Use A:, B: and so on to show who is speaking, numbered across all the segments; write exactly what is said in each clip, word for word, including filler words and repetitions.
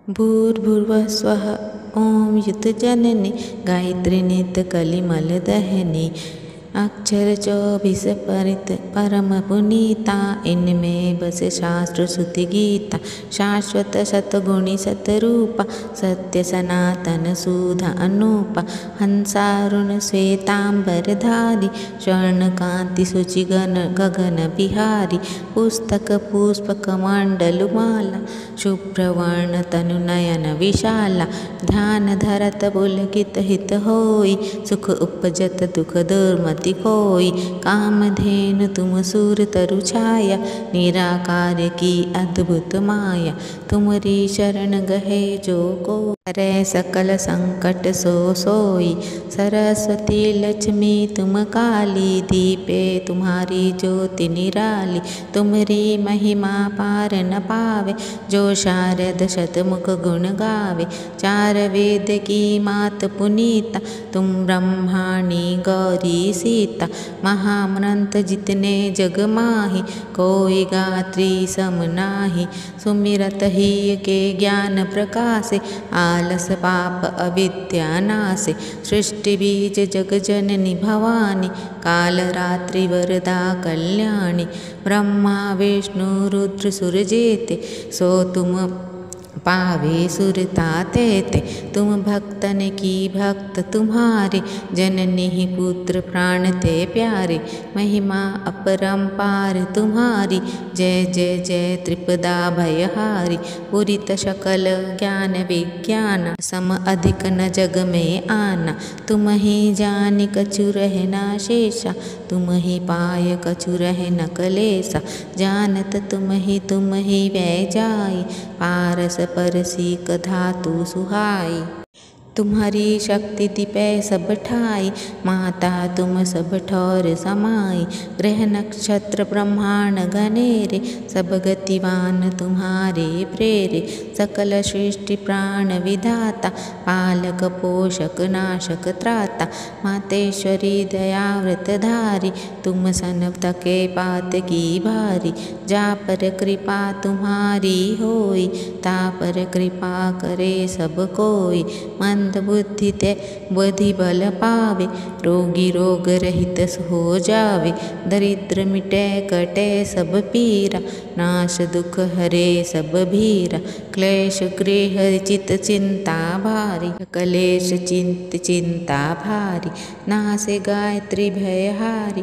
A: भूर्भुवः स्वः ॐ युतजननी गायत्री नित्य कलिमल दहनी अक्षर चौबीस परित परम पुनीता इनमें बस शास्त्र श्रुति गीता शाश्वत शतगुणी सतरूपा सत्य सनातन सुधा अनूपा हंसारुण श्वेतांबरधारी स्वर्ण कांति सुचि गन गगन बिहारी पुस्तक पुष्प कमंडलु माला शुभ्रवर्ण तनु नयन विशाला ध्यान धरत पुलकित हित होई सुख उपजत दुख दुर्मति कोई कामधेनु तुम सूर तरु छाया निराकार की अद्भुत माया तुमरी शरण गहे जो को हरे सकल संकट सो सोई सरस्वती लक्ष्मी तुम काली दीपे तुम्हारी ज्योति निराली तुमरी महिमा पार न पावे जो शारद शतमुख गुण गावे चार वेद की मात पुनीता तुम ब्रह्माणी गौरी सीता महामंत्र जितने जग माही कोई गात्री सम नाही सुमिरत ही के ज्ञान प्रकाशे आलस पाप अविद्या नासे सृष्टि बीज जग जननी भवानी काल रात्रि वरदा कल्याणी ब्रह्मा विष्णु रुद्र सुर जेते सो तुम पावे सुरता तेते तुम भक्तन की भक्त तुम्हारे जननी ही पुत्र प्राण ते प्यारे महिमा अपरंपार तुम्हारी जय जय जय त्रिपदा भयहारी पुरित सकल ज्ञान विज्ञान सम अधिक न जग में आना तुम ही जानी कछु रहना शेषा तुम ही पाय कछु रह न कलेसा जानत तुम ही तुम ही वै जाई पारस परसी धातु सुहाई तुम्हारी शक्ति दिपै सब ठाई माता तुम सब ठौर समाई ग्रह नक्षत्र ब्रह्मांड घनेरे सब गतिवान तुम्हारे प्रेरे सकल सृष्टि प्राण विधाता पालक पोषक नाशक त्राता मातेश्वरी दयाव्रत धारी तुम सन तके पात की भारी जा पर कृपा तुम्हारी होई ता पर कृपा करे सब कोई मंद बुद्धि ते बुद्धि बल पावे रोगी रोग रहित हो जावे दरिद्र मिटे कटे सब पीरा नाश दुख हरे सब भीरा क्लेश गृह चित चिंता भारी कलेश चिंत चिंता भारी नासे गायत्री भयहारी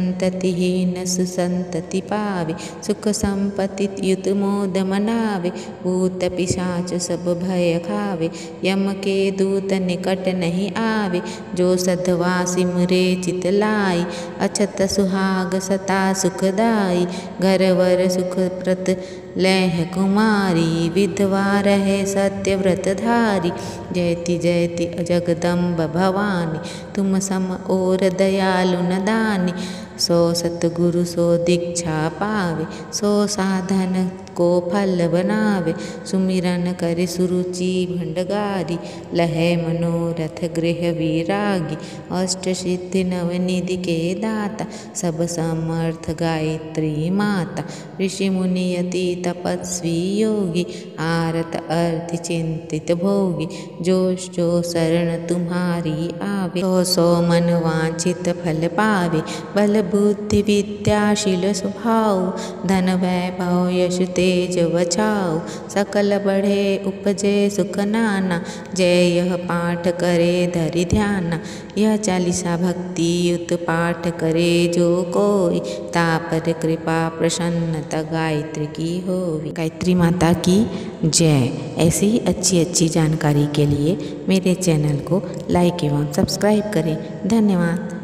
A: संततिहीन सुसंतति पावे सुख संपत्ति युत मोद मनावे भूत पिशाच सब भय खावे यम के दूत निकट नहीं आवे जो सधवा सिमरे चित लाई अछत सुहाग सता सुखदाई घर वर सुख प्रत लह कुमारी विधवा रहे सत्यव्रत धारी जयति जयति जगदम्ब भवानी तुम सम और दयालु न दानी सो सतगुरु सो दीक्षा पावे सो साधन को फल बनावे सुमिरन करे सुरुचि भंडगारी लहे मनोरथ गृह विरागी अष्ट सिद्धि नवनिधि के दाता सब समर्थ गायत्री माता ऋषि मुनि यति तपस्वी योगी आरत अर्थ चिंतित भोगी जो जो शरण तुम्हारी आवे सो सो मन वांछित फल पावे बल बुद्धि विद्याशील स्वभाव धन वैभव यश तेज बचाओ सकल बढ़े उपजे सुख नाना जय यह पाठ करे धरि ध्याना यह चालीसा भक्ति युत पाठ करे जो कोई तापर कृपा प्रसन्नता गायत्री की होवी। गायत्री माता की जय। ऐसी ही अच्छी अच्छी जानकारी के लिए मेरे चैनल को लाइक एवं सब्सक्राइब करें। धन्यवाद।